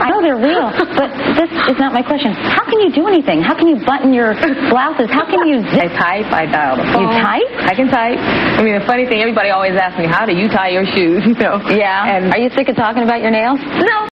I know they're real, but this is not my question. How can you do anything? How can you button your blouses? How can you zip? I type, I dial the phone. You type? I can type. I mean, the funny thing, everybody always asks me, how do you tie your shoes? You know? Yeah. And are you sick of talking about your nails? no.